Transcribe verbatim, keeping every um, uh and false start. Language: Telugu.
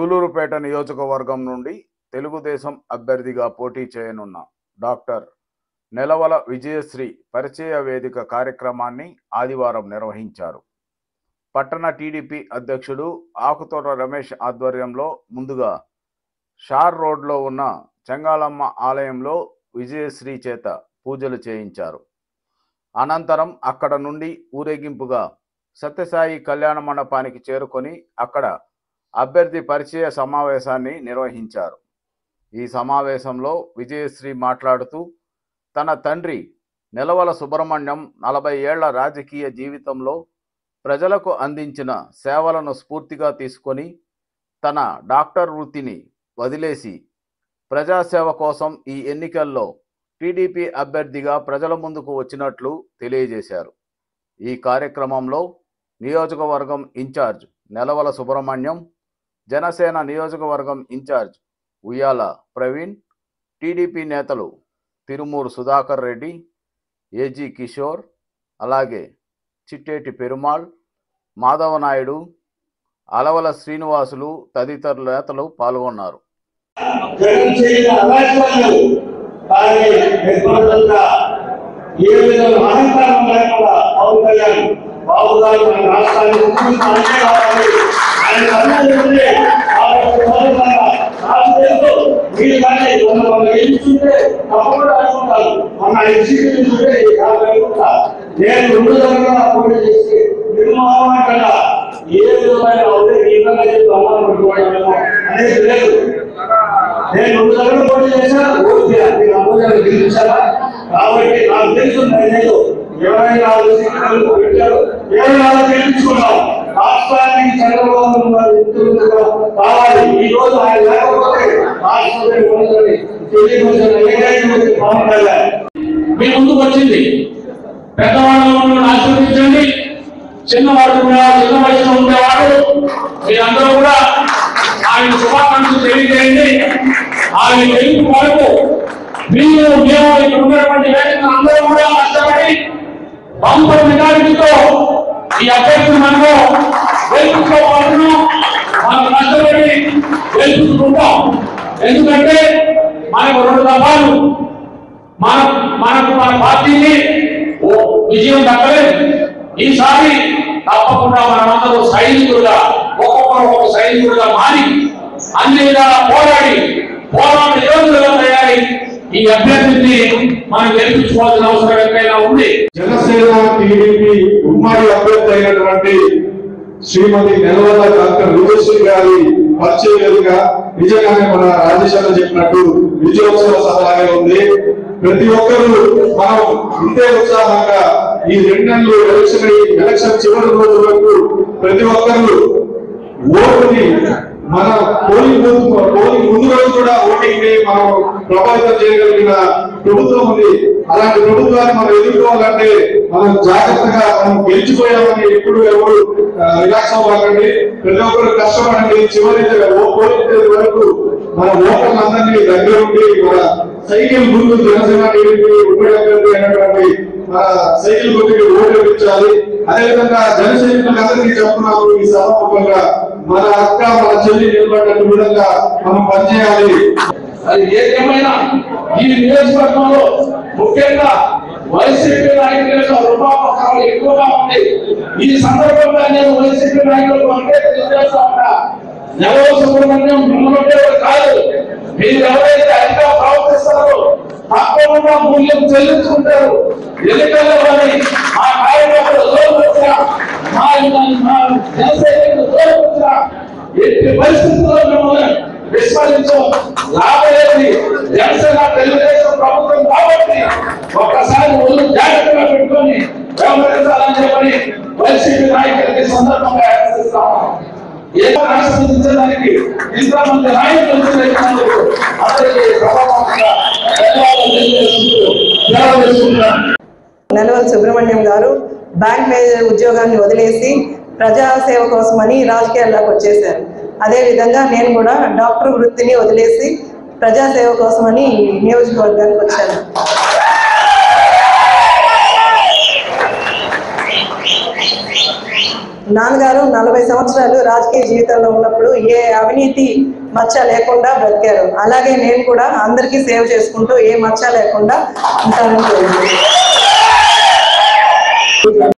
సూలూరుపేట నియోజకవర్గం నుండి తెలుగుదేశం అభ్యర్థిగా పోటీ చేయనున్న డాక్టర్ నెలవల విజయశ్రీ పరిచయ వేదిక కార్యక్రమాన్ని ఆదివారం నిర్వహించారు. పట్టణ టీడీపీ అధ్యక్షుడు ఆకుతోట రమేష్ ఆధ్వర్యంలో ముందుగా షార్ రోడ్లో ఉన్న చెంగాళమ్మ ఆలయంలో విజయశ్రీ చేత పూజలు చేయించారు. అనంతరం అక్కడ నుండి ఊరేగింపుగా సత్యసాయి కళ్యాణ మండపానికి చేరుకొని అక్కడ అభ్యర్థి పరిచయ సమావేశాన్ని నిర్వహించారు. ఈ సమావేశంలో విజయశ్రీ మాట్లాడుతూ తన తండ్రి నెలవల సుబ్రహ్మణ్యం నలభై ఏళ్ల రాజకీయ జీవితంలో ప్రజలకు అందించిన సేవలను స్ఫూర్తిగా తీసుకొని తన డాక్టర్ వృత్తిని వదిలేసి ప్రజాసేవ కోసం ఈ ఎన్నికల్లో టీడీపీ అభ్యర్థిగా ప్రజల ముందుకు వచ్చినట్లు తెలియజేశారు. ఈ కార్యక్రమంలో నియోజకవర్గం ఇన్ఛార్జ్ నెలవల సుబ్రహ్మణ్యం, జనసేన నియోజకవర్గం ఇన్ఛార్జ్ ఉయ్యాల ప్రవీణ్, టీడీపీ నేతలు తిరుమూరు సుధాకర్ రెడ్డి, ఏజీ కిషోర్, అలాగే చిట్టేటి పెరుమాళ్, మాధవనాయుడు, అలవల శ్రీనివాసులు తదితరుల నేతలు పాల్గొన్నారు. నేను రెండు దగ్గర పోటీ చేసి నిర్మాణ ఏ విధమైన అనేది లేదు. నేను రెండు దగ్గర పోటీ చేశాను, ఓటు గెలిపించాలా కాబట్టి నాకు తెలుసు. నేను ఇరవై నాలుగు సీట్లు పెట్టారు, ఇరవై నాలుగు గెలిపించుకున్నాం. రాష్ట్రానికి చంద్రబాబు కావాలి. ఈ రోజు ఆయన లేకపోతే మీ ముందుకు వచ్చింది. పెద్దవాళ్ళు ఆశీర్వదించండి, చిన్నవాడు కూడా చిన్న వయసులో ఉండేవాడు మీరందరూ కూడా ఆయన శుభాకాంక్షలు తెలియజేయండి. ఆయన గెలుపు వరకు మీరు మేము ఇక్కడ ఉన్నటువంటి వ్యక్తులు అందరూ కూడా కష్టపడి బంపర్ మెజారిటీతో ఈ అభ్యర్థులు మనము గెలుపుకోవాలను మనం కష్టపడి గెలుపుకుంటాం. ఎందుకంటే మనకు రెండు దఫాలు మన మనకు మన పార్టీని విజయం దక్కలేదు. ఈసారి తప్పకుండా మనమందరూ సైనికులుగా ఒక్కొక్కరు ఒక్కొక్క సైనికులుగా మారి అన్ని విధాలా పోరాడి పోరాట యోధులుగా తయారీ ఈ అభ్యర్థిని మనం గెలిపించుకోవాల్సిన అవసరం ఎంతైనా ఉంది. జనసేన టీడీపీ ఉమ్మడి అభ్యర్థి అయినటువంటి శ్రీమతి నెలవల డాక్టర్ విజయశ్రీ గారి పరిచయగా నిజంగానే మన రాజేశ్వర చెప్పినట్టు విజయోత్సవ సభలాగే ఉంది. ప్రతి ఒక్కరూ మనం ఇంతే ఉత్సాహంగా ఈ రెండు నెలలు ఎలక్షన్ ఎలక్షన్ చివరి రోజు వరకు ప్రతి ఒక్కరు ఓటుని మన పోలింగ్ పోలింగ్ ముందు రోజు కూడా ఓటింగ్ ని మనం ప్రభావితం చేయగలిగిన ప్రభుత్వం ఉంది. అలాంటి ప్రభుత్వాన్ని మనం ఎదుర్కోవాలంటే మనం జాగ్రత్తగా మనం గెలిచిపోయామని ఎప్పుడు ఎవరు రిలాక్స్ అవ్వాలండి. ప్రతి ఒక్కరు కష్టపడండి. చివరి పోలింగ్ వరకు మన ఓటర్లందరినీ దగ్గర ఉండి మన సైకిల్ గుర్తు జనసేన టీడీపీ ఉమ్మడి అభ్యర్థి అయినటువంటి మన సైకిల్ గుర్తుకి ఓటు వేయించాలి. అదేవిధంగా జన సైనికులందరికీ చెప్తున్నాము, ఈ సభాముఖంగా మన అక్క మన చెల్లి నిలబడినట్టు విధంగా మనం పనిచేయాలి. అది ఏదేమైనా ఈ నియోజకవర్గంలో ముఖ్యంగా వైసీపీ నాయకుల యొక్క రూపాపకాలు ఎక్కువగా ఉంది. ఈ సందర్భంగా నేను వైసీపీ నాయకులకు అంటే తెలియజేస్తా ఉన్నా, నెలవల సుబ్రహ్మణ్యం మిమ్మల్ని కాదు, మీరు ఎవరైతే అధిక ప్రవర్తిస్తారో తప్పకుండా మూల్యం చెల్లించుకుంటారు. ఎన్నికల్లో కానీ ఆ కార్యకర్తలు దూరపరిచిన మా జనసైనికులు దూరపరిచిన ఎట్టి పరిస్థితుల్లో మిమ్మల్ని విస్మరించో లాభలేని జనసేన తెలుగుదేశం ప్రభుత్వం కాబట్టి ఒక్కసారి ఒళ్ళు జాగ్రత్తగా పెట్టుకొని వ్యవహరించాలని చెప్పని వైసీపీ నాయకులకి సందర్భంగా హెచ్చరిస్తాము. ఏదో ఆశీర్వదించడానికి ఇంతమంది నాయకులు అందరికీ ప్రభావంగా నెలవల సుబ్రహ్మణ్యం గారు బ్యాంక్ మేనేజర్ ఉద్యోగాన్ని వదిలేసి ప్రజాసేవ కోసమని రాజకీయాల్లోకి వచ్చేసారు. అదేవిధంగా నేను కూడా డాక్టర్ వృత్తిని వదిలేసి ప్రజాసేవ కోసమని నియోజకవర్గానికి వచ్చాను. నాన్నగారు నలభై సంవత్సరాలు రాజకీయ జీవితంలో ఉన్నప్పుడు ఏ అవినీతి మచ్చ లేకుండా బ్రతికారు. అలాగే నేను కూడా అందరికీ సేవ చేసుకుంటూ ఏ మచ్చ లేకుండా ఉంటానని కోరుకుంటున్నాను.